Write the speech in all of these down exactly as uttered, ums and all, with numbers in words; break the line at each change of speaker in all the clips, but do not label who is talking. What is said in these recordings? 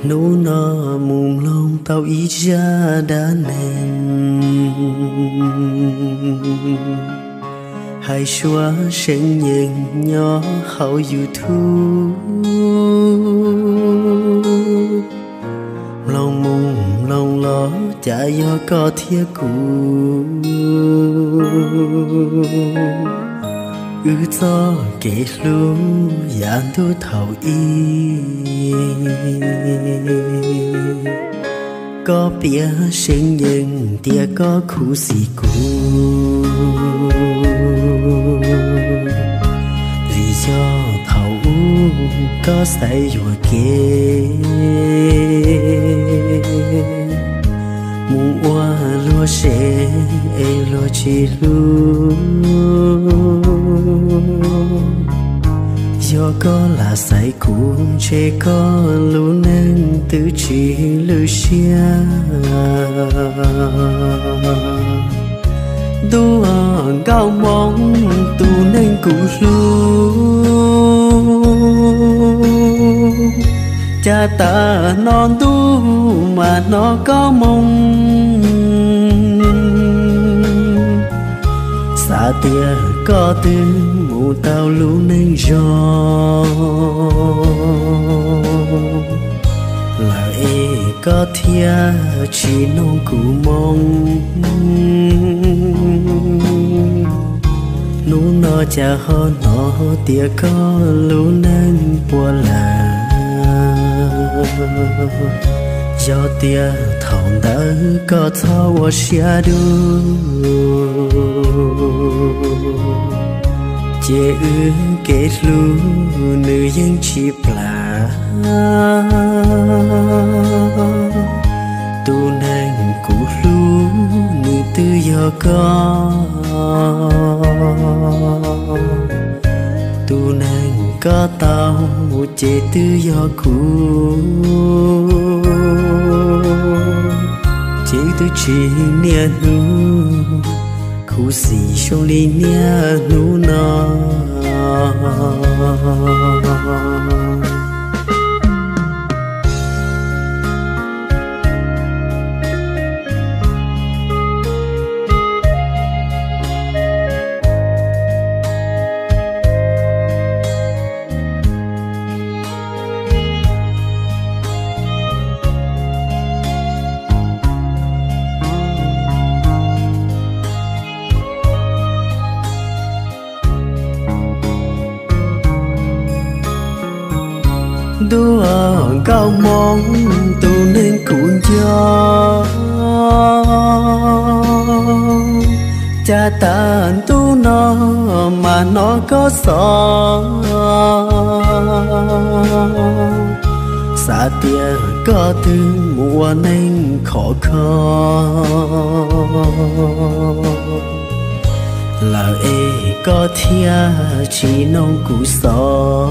nụ nọ mùng lòng tao ý ra đã nền hai xóa sinh nhìn nhỏ hậu YouTube lòng mùng lòng lo chả do có thiết cũ ư cho kể luôn dàn thu thầu y có bia sinh nhân tia có khu xì cũ vì cho thầu có say rồi kia muốn qua lúa sẽ lúa chỉ lúa do có là say cuốn chế có lúa nên tự chỉ lưu xia tu cao mong tu nên cụ lúa cha ta non tu mà nó có mong xa tia có tiếng mù tao lũ nên gió là ê có thia chỉ nông cụ mong nụ nó cha hơn nó tia có lũ nên bùa là do tia thòng đỡ có thao ở xa đu chế ư kết lu nữ dân chỉ là tu nàng cụ lu nữ tư do có tu nàng có tao chế tư do cụ chế tư chỉ nia nu khu xì trong ly nia nu nọ đua cao mong tu nên cuốn gió cha ta tu nó mà nó có gió xa tia có thương mùa nên khó khó là ê có thia chỉ nông cụ gió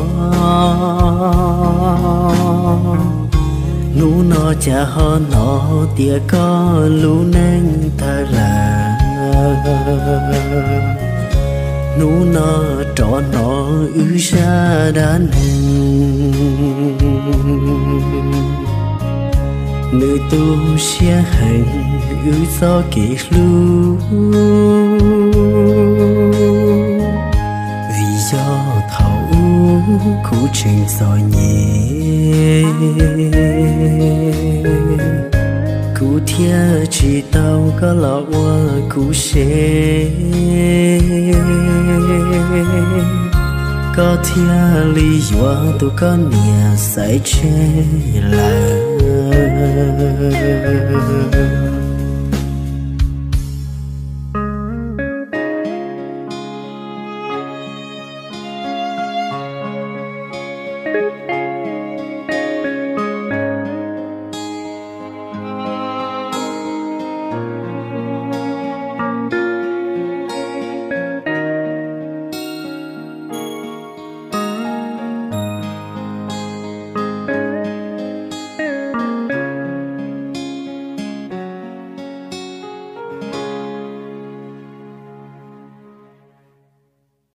nụ nó cha hơn nó tia có lũ nên ta là nụ nó trọ nó ư ra đã nên nữ tu xe hành ư do kể lưu vì do thấu khu trình giỏi nhẹ cụ thia chỉ tao có lọ qua cụ xe có thia lý do tôi có nhà sai chế là